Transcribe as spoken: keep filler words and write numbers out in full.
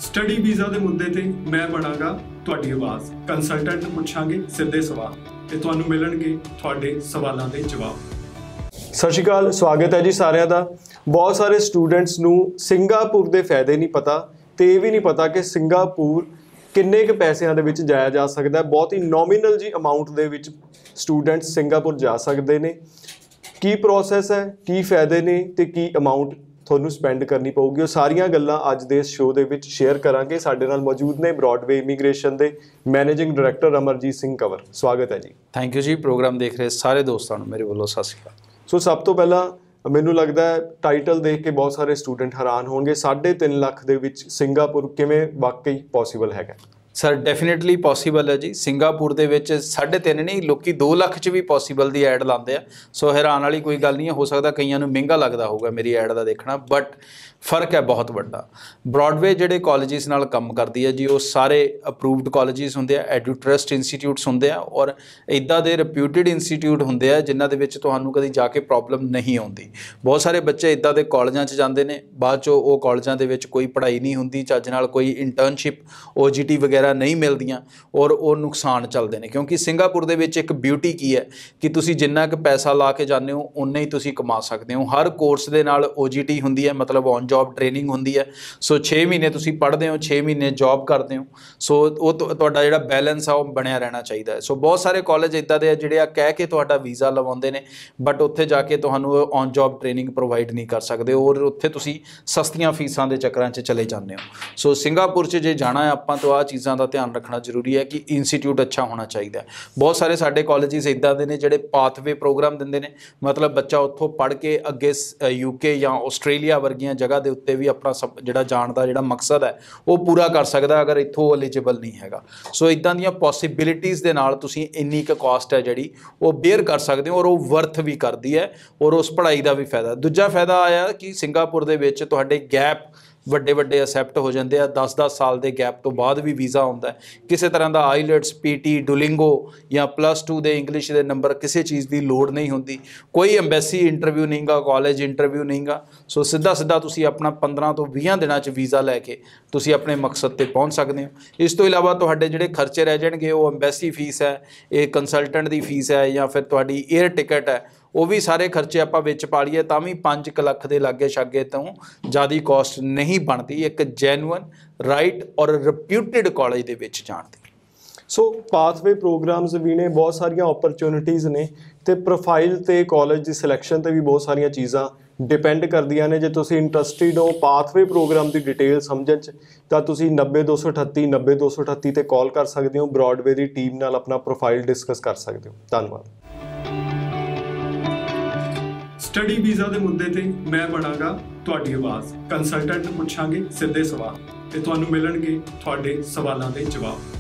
Study visa ਦੇ ਮੁੱਦੇ ਤੇ ਮੈਂ ਬਣਾਂਗਾ ਤੁਹਾਡੀ ਆਵਾਜ਼। ਕੰਸਲਟੈਂਟ ਨੂੰ ਪੁੱਛਾਂਗੇ ਸਿੱਧੇ ਸਵਾਲ ਤੇ ਤੁਹਾਨੂੰ ਮਿਲਣਗੇ ਤੁਹਾਡੇ ਸਵਾਲਾਂ ਦੇ ਜਵਾਬ। ਸਤਿ ਸ਼੍ਰੀ ਅਕਾਲ, ਸਵਾਗਤ ਹੈ ਜੀ ਸਾਰਿਆਂ ਦਾ। ਬਹੁਤ ਸਾਰੇ ਸਟੂਡੈਂਟਸ ਨੂੰ ਸਿੰਗਾਪੁਰ ਦੇ ਫਾਇਦੇ ਨਹੀਂ ਪਤਾ ਤੇ ਇਹ ਵੀ ਨਹੀਂ ਪਤਾ ਕਿ ਸਿੰਗਾਪੁਰ ਕਿੰਨੇ ਕੁ ਪੈਸਿਆਂ ਦੇ ਵਿੱਚ ਜਾਇਆ ਜਾ ਸਕਦਾ। ਬਹੁਤ ਹੀ ਨੋਮੀਨਲ ਜੀ ਅਮਾਊਂਟ ਦੇ ਵਿੱਚ ਸਟੂਡੈਂਟਸ ਸਿੰਗਾਪੁਰ ਜਾ ਸਕਦੇ ਨੇ। ਕੀ ਪ੍ਰੋਸੈਸ ਹੈ, ਕੀ ਫਾਇਦੇ ਨੇ ਤੇ ਕੀ ਅਮਾਊਂਟ ਤੁਹਾਨੂੰ ਸਪੈਂਡ ਕਰਨੀ ਪਊਗੀ, ਉਹ ਸਾਰੀਆਂ ਗੱਲਾਂ ਅੱਜ ਦੇ ਇਸ ਸ਼ੋਅ ਦੇ ਵਿੱਚ ਸ਼ੇਅਰ ਕਰਾਂਗੇ। ਸਾਡੇ ਨਾਲ ਮੌਜੂਦ ਨੇ ਬ੍ਰੌਡਵੇ ਇਮੀਗ੍ਰੇਸ਼ਨ ਦੇ ਮੈਨੇਜਿੰਗ ਡਾਇਰੈਕਟਰ ਅਮਰਜੀਤ ਸਿੰਘ ਕੰਵਰ। ਸਵਾਗਤ ਹੈ ਜੀ। ਥੈਂਕ ਯੂ ਜੀ। ਪ੍ਰੋਗਰਾਮ ਦੇਖ ਰਹੇ ਸਾਰੇ ਦੋਸਤਾਂ ਨੂੰ ਮੇਰੇ ਵੱਲੋਂ ਸਤਿ ਸ਼੍ਰੀ ਅਕਾਲ। ਸੋ ਸਭ ਤੋਂ ਪਹਿਲਾਂ ਮੈਨੂੰ ਲੱਗਦਾ ਹੈ ਟਾਈਟਲ ਦੇਖ ਕੇ ਬਹੁਤ ਸਾਰੇ ਸਟੂਡੈਂਟ ਹੈਰਾਨ ਹੋਣਗੇ, ਸਾਢੇ ਤਿੰਨ ਲੱਖ ਦੇ ਵਿੱਚ ਸਿੰਗਾਪੁਰ ਕਿਵੇਂ ਵਾਕਈ ਪੋਸੀਬਲ ਹੈਗਾ? ਸਰ ਡੈਫੀਨੇਟਲੀ ਪੋਸੀਬਲ ਹੈ ਜੀ। ਸਿੰਗਾਪੁਰ ਦੇ ਵਿੱਚ ਸਾਢੇ ਤਿੰਨ ਨਹੀਂ, ਲੋਕੀ ਦੋ ਲੱਖ 'ਚ ਵੀ ਪੋਸੀਬਲ ਦੀ ਐਡ ਲਾਉਂਦੇ ਆ। ਸੋ ਹੈਰਾਨ ਵਾਲੀ ਕੋਈ ਗੱਲ ਨਹੀਂ ਹੈ। ਹੋ ਸਕਦਾ ਕਈਆਂ ਨੂੰ ਮਹਿੰਗਾ ਲੱਗਦਾ ਹੋਊਗਾ ਮੇਰੀ ਐਡ ਦਾ ਦੇਖਣਾ, ਬਟ ਫਰਕ ਹੈ ਬਹੁਤ ਵੱਡਾ। ਬ੍ਰੌਡਵੇ ਜਿਹੜੇ ਕਾਲਜਿਸ ਨਾਲ ਕੰਮ ਕਰਦੀ ਹੈ ਜੀ, ਉਹ ਸਾਰੇ ਅਪਰੂਵਡ ਕਾਲਜਿਸ ਹੁੰਦੇ ਆ, ਐਡੂਟਰਸਟ ਇੰਸਟੀਟਿਊਟਸ ਹੁੰਦੇ ਆ, ਔਰ ਇੱਦਾਂ ਦੇ ਰਿਪਿਊਟਡ ਇੰਸਟੀਟਿਊਟ ਹੁੰਦੇ ਆ ਜਿਨ੍ਹਾਂ ਦੇ ਵਿੱਚ ਤੁਹਾਨੂੰ ਕਦੀ ਜਾ ਕੇ ਪ੍ਰੋਬਲਮ ਨਹੀਂ ਆਉਂਦੀ। ਬਹੁਤ ਸਾਰੇ ਬੱਚੇ ਇੱਦਾਂ ਦੇ ਕਾਲਜਾਂ 'ਚ ਜਾਂਦੇ ਨੇ, ਬਾਅਦ 'ਚੋਂ ਉਹ ਕਾਲਜਾਂ ਦੇ ਵਿੱਚ ਕੋਈ ਪੜ੍ਹਾਈ ਨਹੀਂ ਹੁੰਦੀ ਚੱਜ ਨਾਲ, ਕੋਈ ਇੰਟਰਨਸ਼ਿਪ ਓ ਜੀ ਟੀ ਵਗੈਰਾ ਨਹੀਂ ਮਿਲਦੀਆਂ, ਔਰ ਉਹ ਨੁਕਸਾਨ ਚੱਲਦੇ ਨੇ। ਕਿਉਂਕਿ ਸਿੰਗਾਪੁਰ ਦੇ ਵਿੱਚ ਇੱਕ ਬਿਊਟੀ ਕੀ ਹੈ ਕਿ ਤੁਸੀਂ ਜਿੰਨਾ ਕੁ ਪੈਸਾ ਲਾ ਕੇ ਜਾਂਦੇ ਹੋ ਉਨਾ ਹੀ ਤੁਸੀਂ ਕਮਾ ਸਕਦੇ ਹੋ। ਹਰ ਕੋਰਸ ਦੇ ਨਾਲ ਓ ਜੀ ਟੀ ਹੁੰਦੀ ਹੈ, ਮਤਲਬ ਔਨ ਜੌਬ ਟ੍ਰੇਨਿੰਗ ਹੁੰਦੀ ਹੈ। ਸੋ ਛੇ ਮਹੀਨੇ ਤੁਸੀਂ ਪੜ੍ਹਦੇ ਹੋ, ਛੇ ਮਹੀਨੇ ਜੌਬ ਕਰਦੇ ਹੋ। ਸੋ ਉਹ ਤੁਹਾਡਾ ਜਿਹੜਾ ਬੈਲੈਂਸ ਆ ਉਹ ਬਣਿਆ ਰਹਿਣਾ ਚਾਹੀਦਾ ਹੈ। ਸੋ ਬਹੁਤ ਸਾਰੇ ਕਾਲਜ ਇੱਦਾਂ ਦੇ ਆ ਜਿਹੜੇ ਆ ਕਹਿ ਕੇ ਤੁਹਾਡਾ ਵੀਜ਼ਾ ਲਵਾਉਂਦੇ ਨੇ, ਬਟ ਉੱਥੇ ਜਾ ਕੇ ਤੁਹਾਨੂੰ ਔਨ ਜੌਬ ਟ੍ਰੇਨਿੰਗ ਪ੍ਰੋਵਾਈਡ ਨਹੀਂ ਕਰ ਸਕਦੇ, ਔਰ ਉੱਥੇ ਤੁਸੀਂ ਸਸਤੀਆਂ ਫੀਸਾਂ ਦੇ ਚੱਕਰਾਂ 'ਚ ਚਲੇ ਜਾਂਦੇ ਹੋ। ਸੋ ਸਿੰਗਾਪੁਰ 'ਚ ਜੇ ਜਾਣਾ ਹੈ ਆਪਾਂ ਤਾਂ ਆਹ ਚੀਜ਼ਾਂ ਦਾ ਧਿਆਨ ਰੱਖਣਾ ਜ਼ਰੂਰੀ ਹੈ ਕਿ ਇੰਸਟੀਟਿਊਟ ਅੱਛਾ ਹੋਣਾ ਚਾਹੀਦਾ। ਬਹੁਤ ਸਾਰੇ ਸਾਡੇ ਕਾਲਜਿਸ ਇੱਦਾਂ ਦੇ ਨੇ ਜਿਹੜੇ ਪਾਥਵੇ ਪ੍ਰੋਗਰਾਮ ਦਿੰਦੇ ਨੇ, ਮਤਲਬ ਬੱਚਾ ਉੱਥੋਂ ਪੜ੍ਹ ਕੇ ਅੱਗੇ ਯੂਕੇ ਜਾਂ ਆਸਟ੍ਰੇਲੀਆ ਵਰਗੀਆਂ ਜਗ੍ਹਾ ਦੇ ਉੱਤੇ ਵੀ ਆਪਣਾ ਸਭ ਜਿਹੜਾ ਜਾਣ ਦਾ ਜਿਹੜਾ ਮਕਸਦ ਹੈ ਉਹ ਪੂਰਾ ਕਰ ਸਕਦਾ ਅਗਰ ਇੱਥੋਂ ਐਲੀਜੀਬਲ ਨਹੀਂ ਹੈਗਾ। ਸੋ ਇੱਦਾਂ ਦੀਆਂ ਪੋਸੀਬਿਲਿਟੀਜ਼ ਦੇ ਨਾਲ ਤੁਸੀਂ ਇੰਨੀ ਕੁ ਕਾਸਟ ਹੈ ਜਿਹੜੀ ਉਹ ਬੇਅਰ ਕਰ ਸਕਦੇ ਹੋ, ਔਰ ਉਹ ਵਰਥ ਵੀ ਕਰਦੀ ਹੈ, ਔਰ ਉਸ ਪੜ੍ਹਾਈ ਦਾ ਵੀ ਫਾਇਦਾ। ਦੂਜਾ ਫਾਇਦਾ ਆਇਆ ਕਿ ਸਿੰਗਾਪੁਰ ਦੇ ਵਿੱਚ ਤੁਹਾਡੇ ਗੈਪ ਵੱਡੇ ਵੱਡੇ ਅਸੈਪਟ ਹੋ ਜਾਂਦੇ ਆ। ਦਸ ਦਸ ਸਾਲ ਦੇ ਗੈਪ ਤੋਂ ਬਾਅਦ ਵੀ ਵੀਜ਼ਾ ਆਉਂਦਾ। ਕਿਸੇ ਤਰ੍ਹਾਂ ਦਾ ਆਈਲੈਟਸ, ਪੀ ਟੀ, ਡੁਲਿੰਗੋ ਜਾਂ ਪਲੱਸ ਟੂ ਦੇ ਇੰਗਲਿਸ਼ ਦੇ ਨੰਬਰ, ਕਿਸੇ ਚੀਜ਼ ਦੀ ਲੋੜ ਨਹੀਂ ਹੁੰਦੀ। ਕੋਈ ਐਮਬੈਸੀ ਇੰਟਰਵਿਊ ਨਹੀਂ ਗਾ, ਕਾਲਜ ਇੰਟਰਵਿਊ ਨਹੀਂ ਗਾ। ਸੋ ਸਿੱਧਾ ਸਿੱਧਾ ਤੁਸੀਂ ਆਪਣਾ ਪੰਦਰਾਂ ਤੋਂ ਵੀਹ ਦਿਨਾਂ 'ਚ ਵੀਜ਼ਾ ਲੈ ਕੇ ਤੁਸੀਂ ਆਪਣੇ ਮਕਸਦ 'ਤੇ ਪਹੁੰਚ ਸਕਦੇ ਹੋ। ਇਸ ਤੋਂ ਇਲਾਵਾ ਤੁਹਾਡੇ ਜਿਹੜੇ ਖਰਚੇ ਰਹਿ ਜਾਣਗੇ, ਉਹ ਐਮਬੈਸੀ ਫੀਸ ਹੈ, ਇਹ ਕੰਸਲਟੈਂਟ ਦੀ ਫੀਸ ਹੈ, ਜਾਂ ਫਿਰ ਤੁਹਾਡੀ ਏਅਰ ਟਿਕਟ ਹੈ, ਉਹ ਵੀ ਸਾਰੇ ਖਰਚੇ ਆਪਾਂ ਵਿੱਚ ਪਾ ਲਈਏ ਤਾਂ ਵੀ ਪੰਜ ਕੁ ਲੱਖ ਦੇ ਲਾਗੇ ਛਾਗੇ ਤੋਂ ਜ਼ਿਆਦਾ ਕਾਸਟ ਨਹੀਂ ਬਣਦੀ ਇੱਕ genuine, right or reputed college ਦੇ ਵਿੱਚ ਜਾਣ ਦੀ। ਸੋ ਪਾਥਵੇ ਪ੍ਰੋਗਰਾਮਸ ਵੀ ਨੇ, ਬਹੁਤ ਸਾਰੀਆਂ ਓਪਰਚੁਨਿਟੀਜ਼ ਨੇ, ਤੇ ਪ੍ਰੋਫਾਈਲ ਤੇ ਕਾਲਜ ਦੀ ਸਿਲੈਕਸ਼ਨ ਤੇ ਵੀ ਬਹੁਤ ਸਾਰੀਆਂ ਚੀਜ਼ਾਂ ਡਿਪੈਂਡ ਕਰਦੀਆਂ ਨੇ। ਜੇ ਤੁਸੀਂ ਇੰਟਰਸਟਿਡ ਹੋ ਪਾਥਵੇ ਪ੍ਰੋਗਰਾਮ ਦੀ ਡਿਟੇਲ ਸਮਝਣ 'ਚ ਤਾਂ ਤੁਸੀਂ ਨੱਬੇ ਦੋ ਸੌ ਅਠੱਤੀ ਨੱਬੇ ਦੋ ਸੌ ਅਠੱਤੀ 'ਤੇ ਕਾਲ ਕਰ ਸਕਦੇ ਹੋ। ਬ੍ਰੌਡਵੇ ਦੀ ਟੀਮ ਨਾਲ ਆਪਣਾ ਪ੍ਰੋਫਾਈਲ ਡਿਸਕਸ ਕਰ ਸਕਦੇ ਹੋ। ਧੰਨਵਾਦ। ਸਟੱਡੀ ਵੀਜ਼ਾ ਦੇ ਮੁੱਦੇ ਤੇ ਮੈਂ ਬਣਾਂਗਾ ਤੁਹਾਡੀ ਆਵਾਜ਼। ਕੰਸਲਟੈਂਟ ਨੂੰ ਪੁੱਛਾਂਗੇ ਸਿੱਧੇ ਸਵਾਲ ਤੇ ਤੁਹਾਨੂੰ ਮਿਲਣਗੇ ਤੁਹਾਡੇ ਸਵਾਲਾਂ ਦੇ ਜਵਾਬ।